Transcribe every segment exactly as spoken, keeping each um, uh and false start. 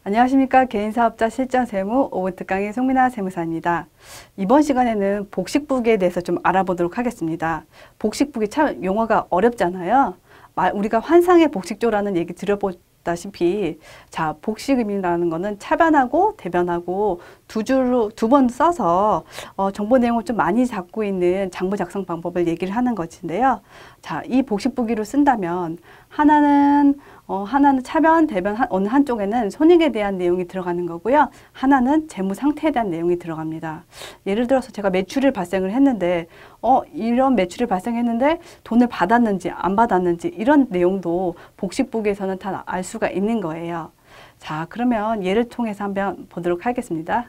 안녕하십니까. 개인사업자 실전세무 오 분 특강의 송민아 세무사입니다. 이번 시간에는 복식북에 대해서 좀 알아보도록 하겠습니다. 복식북이 참 용어가 어렵잖아요. 우리가 환상의 복식조라는 얘기 들어보다시피 자, 복식음이라는 거는 차변하고 대변하고 두 줄로 두 번 써서 어, 정보 내용을 좀 많이 잡고 있는 장부 작성 방법을 얘기를 하는 것인데요. 자, 이 복식북이로 쓴다면 하나는 어, 하나는 차변, 대변 한, 어느 한쪽에는 손익에 대한 내용이 들어가는 거고요. 하나는 재무 상태에 대한 내용이 들어갑니다. 예를 들어서 제가 매출을 발생을 했는데 어, 이런 매출을 발생했는데 돈을 받았는지 안 받았는지 이런 내용도 복식북에서는 다 알 수가 있는 거예요. 자, 그러면 예를 통해서 한번 보도록 하겠습니다.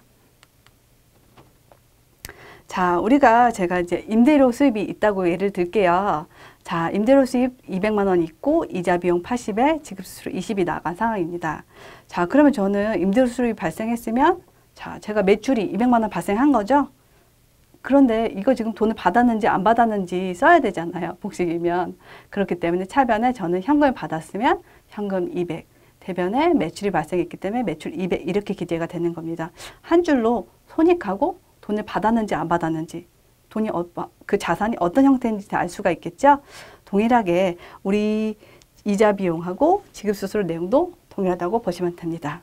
자, 우리가 제가 이제 임대료 수입이 있다고 예를 들게요. 자, 임대료 수입 이백만 원 있고 이자 비용 팔십에 지급 수수료 이십이 나간 상황입니다. 자, 그러면 저는 임대료 수입이 발생했으면 자, 제가 매출이 이백만 원 발생한 거죠. 그런데 이거 지금 돈을 받았는지 안 받았는지 써야 되잖아요. 복식이면. 그렇기 때문에 차변에 저는 현금을 받았으면 현금 이백, 대변에 매출이 발생했기 때문에 매출 이백 이렇게 기재가 되는 겁니다. 한 줄로 손익하고 돈을 받았는지 안 받았는지 돈이 어, 그 자산이 어떤 형태인지 알 수가 있겠죠. 동일하게 우리 이자 비용하고 지급 수수료 내용도 동일하다고 보시면 됩니다.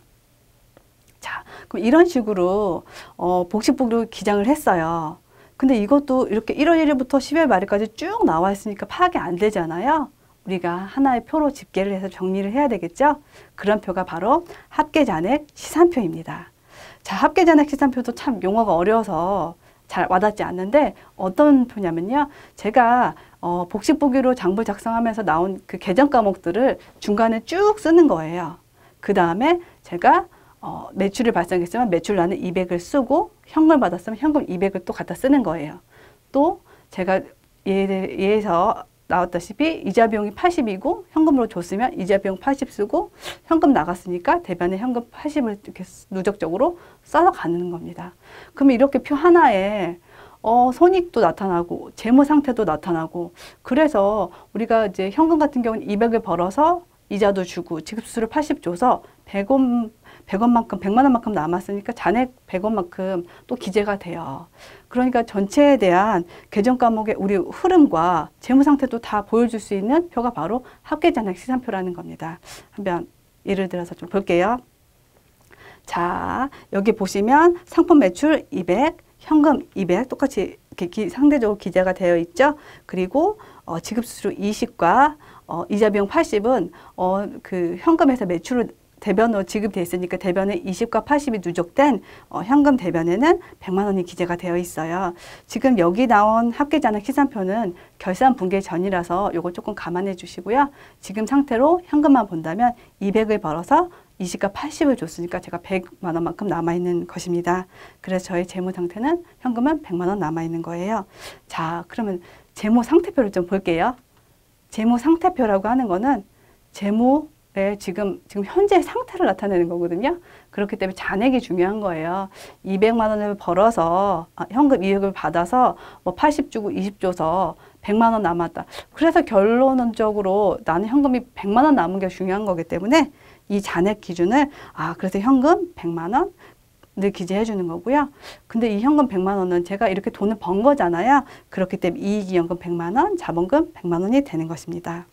자, 그럼 이런 식으로 어, 복식북으로 기장을 했어요. 근데 이것도 이렇게 일월 일일부터 십이월 말일까지 쭉 나와 있으니까 파악이 안 되잖아요. 우리가 하나의 표로 집계를 해서 정리를 해야 되겠죠. 그런 표가 바로 합계잔액 시산표입니다. 자, 합계잔액 시산표도 참 용어가 어려워서 잘 와닿지 않는데 어떤 표냐면요. 제가 어, 복식북이로 장부 작성하면서 나온 그 계정 과목들을 중간에 쭉 쓰는 거예요. 그 다음에 제가 어, 매출을 발생했으면 매출 나는 이백을 쓰고 현금 받았으면 현금 이백을 또 갖다 쓰는 거예요. 또 제가 예, 예에서 나왔다시피 이자 비용이 팔십이고 현금으로 줬으면 이자 비용 팔십 쓰고 현금 나갔으니까 대변에 현금 팔십을 이렇게 누적적으로 써서 가는 겁니다. 그럼 이렇게 표 하나에 어, 손익도 나타나고 재무 상태도 나타나고 그래서 우리가 이제 현금 같은 경우는 이백을 벌어서 이자도 주고 지급 수수료 팔십 줘서 백 원 백 원만큼 백만 원만큼 남았으니까 잔액 백 원만큼 또 기재가 돼요. 그러니까 전체에 대한 계정 과목의 우리 흐름과 재무 상태도 다 보여줄 수 있는 표가 바로 합계잔액 시산표라는 겁니다. 한번 예를 들어서 좀 볼게요. 자, 여기 보시면 상품 매출 이백, 현금 이백 똑같이 이렇게 기, 상대적으로 기재가 되어 있죠. 그리고 어, 지급 수수료 이십과 어, 이자 비용 팔십은 어, 그 현금에서 매출을 대변으로 지급되어 있으니까 대변에 이십과 팔십이 누적된 어, 현금 대변에는 백만 원이 기재가 되어 있어요. 지금 여기 나온 합계잔액 시산표는 결산 분계 전이라서 이거 조금 감안해 주시고요. 지금 상태로 현금만 본다면 이백을 벌어서 이십과 팔십을 줬으니까 제가 백만 원만큼 남아있는 것입니다. 그래서 저의 재무 상태는 현금은 백만 원 남아있는 거예요. 자, 그러면 재무 상태표를 좀 볼게요. 재무 상태표라고 하는 거는 재무 네, 지금, 지금 현재 상태를 나타내는 거거든요. 그렇기 때문에 잔액이 중요한 거예요. 이백만 원을 벌어서, 아, 현금 이백을 받아서 뭐 팔십 주고 이십 줘서 백만 원 남았다. 그래서 결론적으로 나는 현금이 백만 원 남은 게 중요한 거기 때문에 이 잔액 기준을, 아, 그래서 현금 백만 원을 기재해 주는 거고요. 근데 이 현금 백만 원은 제가 이렇게 돈을 번 거잖아요. 그렇기 때문에 이익이연금 백만 원, 자본금 백만 원이 되는 것입니다.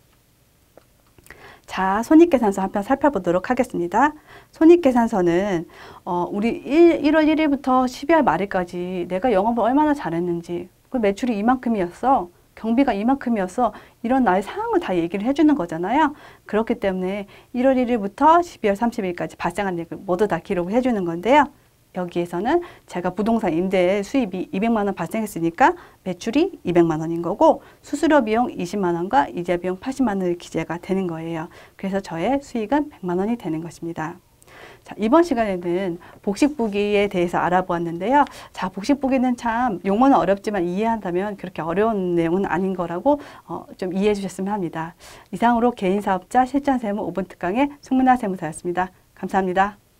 자, 손익계산서 한편 살펴보도록 하겠습니다. 손익계산서는 어, 우리 일월 일일부터 십이월 말일까지 내가 영업을 얼마나 잘했는지, 그 매출이 이만큼이었어, 경비가 이만큼이었어, 이런 나의 상황을 다 얘기를 해주는 거잖아요. 그렇기 때문에 일월 일일부터 십이월 삼십일까지 발생한 일을 모두 다 기록을 해주는 건데요. 여기에서는 제가 부동산 임대 수입이 이백만 원 발생했으니까 매출이 이백만 원인 거고 수수료 비용 이십만 원과 이자 비용 팔십만 원의 기재가 되는 거예요. 그래서 저의 수익은 백만 원이 되는 것입니다. 자, 이번 시간에는 복식북이에 대해서 알아보았는데요. 자, 복식북이는 참 용어는 어렵지만 이해한다면 그렇게 어려운 내용은 아닌 거라고 어, 좀 이해해 주셨으면 합니다. 이상으로 개인사업자 실전세무 오 분 특강의 송민아 세무사였습니다. 감사합니다.